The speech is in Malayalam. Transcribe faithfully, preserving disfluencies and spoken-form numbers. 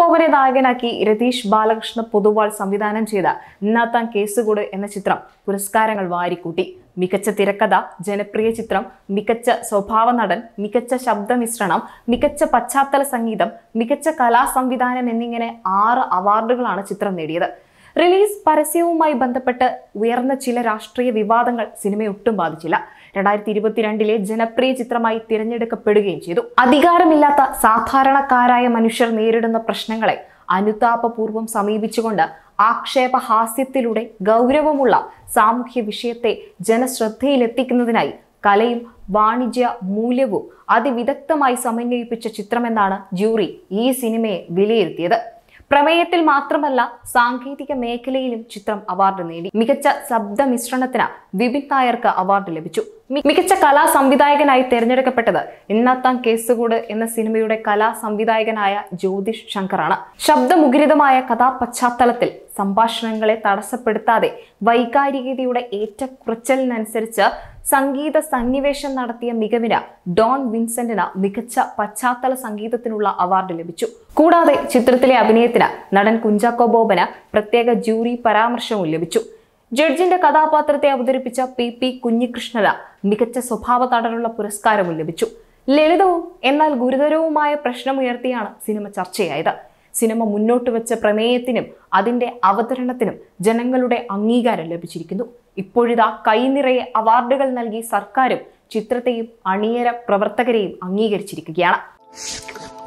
ബോബനെ നായകനാക്കി രതീഷ് ബാലകൃഷ്ണ പൊതുവാൾ സംവിധാനം ചെയ്ത ഇന്നാത്താൻ കേസുകൂട് എന്ന ചിത്രം പുരസ്കാരങ്ങൾ വാരിക്കൂട്ടി. മികച്ച തിരക്കഥ, ജനപ്രിയ ചിത്രം, മികച്ച സ്വഭാവ നടൻ, മികച്ച ശബ്ദമിശ്രണം, മികച്ച പശ്ചാത്തല സംഗീതം, മികച്ച കലാ സംവിധാനം എന്നിങ്ങനെ ആറ് അവാർഡുകളാണ് ചിത്രം നേടിയത്. റിലീസ് പരസ്യവുമായി ബന്ധപ്പെട്ട് ഉയർന്ന ചില രാഷ്ട്രീയ വിവാദങ്ങൾ സിനിമയെ ഒട്ടും ബാധിച്ചില്ല. രണ്ടായിരത്തി ഇരുപത്തിരണ്ടിലെ ജനപ്രിയ ചിത്രമായി തിരഞ്ഞെടുക്കപ്പെടുകയും ചെയ്തു. അധികാരമില്ലാത്ത സാധാരണക്കാരായ മനുഷ്യർ നേരിടുന്ന പ്രശ്നങ്ങളെ അനുതാപപൂർവ്വം സമീപിച്ചുകൊണ്ട് ആക്ഷേപഹാസ്യത്തിലൂടെ ഗൗരവമുള്ള സാമൂഹ്യ വിഷയത്തെ ജനശ്രദ്ധയിലെത്തിക്കുന്നതിനായി കലയും വാണിജ്യ മൂല്യവും അതിവിദഗ്ധമായി സമന്വയിപ്പിച്ച ചിത്രമെന്നാണ് ജൂറി ഈ സിനിമയെ വിലയിരുത്തിയത്. പ്രമേയത്തിൽ മാത്രമല്ല, സാങ്കേതിക മേഖലയിലും ചിത്രം അവാർഡ് നേടി. മികച്ച ശബ്ദമിശ്രണത്തിന് വിപിൻ നായർക്ക് അവാർഡ് ലഭിച്ചു. മികച്ച കലാ സംവിധായകനായി തിരഞ്ഞെടുക്കപ്പെട്ടത് ഇന്നാത്താൻ കേസുകൂട് എന്ന സിനിമയുടെ കലാ സംവിധായകനായ ജ്യോതിഷ് ശങ്കറാണ്. ശബ്ദമുഖരിതമായ കഥാപശ്ചാത്തലത്തിൽ സംഭാഷണങ്ങളെ തടസ്സപ്പെടുത്താതെ വൈകാരികതയുടെ ഏറ്റക്കുറച്ചിലിനനുസരിച്ച് സംഗീത സന്നിവേശം നടത്തിയ മികവിന് ഡോൺ വിൻസെന്റിന് മികച്ച പശ്ചാത്തല സംഗീതത്തിനുള്ള അവാർഡ് ലഭിച്ചു. കൂടാതെ ചിത്രത്തിലെ അഭിനയത്തിന് നടൻ കുഞ്ചാക്കോ ബോബന് പ്രത്യേക ജൂറി പരാമർശവും ലഭിച്ചു. ജഡ്ജിന്റെ കഥാപാത്രത്തെ അവതരിപ്പിച്ച പി പി കുഞ്ഞികൃഷ്ണന് മികച്ച സ്വഭാവ നടനുള്ള പുരസ്കാരവും ലഭിച്ചു. ലളിതവും എന്നാൽ ഗുരുതരവുമായ പ്രശ്നമുയർത്തിയാണ് സിനിമ ചർച്ചയായത്. സിനിമ മുന്നോട്ട് വെച്ച പ്രമേയത്തിനും അതിന്റെ അവതരണത്തിനും ജനങ്ങളുടെ അംഗീകാരം ലഭിച്ചിരിക്കുന്നു. ഇപ്പോഴിതാ കൈനിറയെ അവാർഡുകൾ നൽകി സർക്കാരും ചിത്രത്തെയും അണിയര പ്രവർത്തകരെയും അംഗീകരിച്ചിരിക്കുകയാണ്.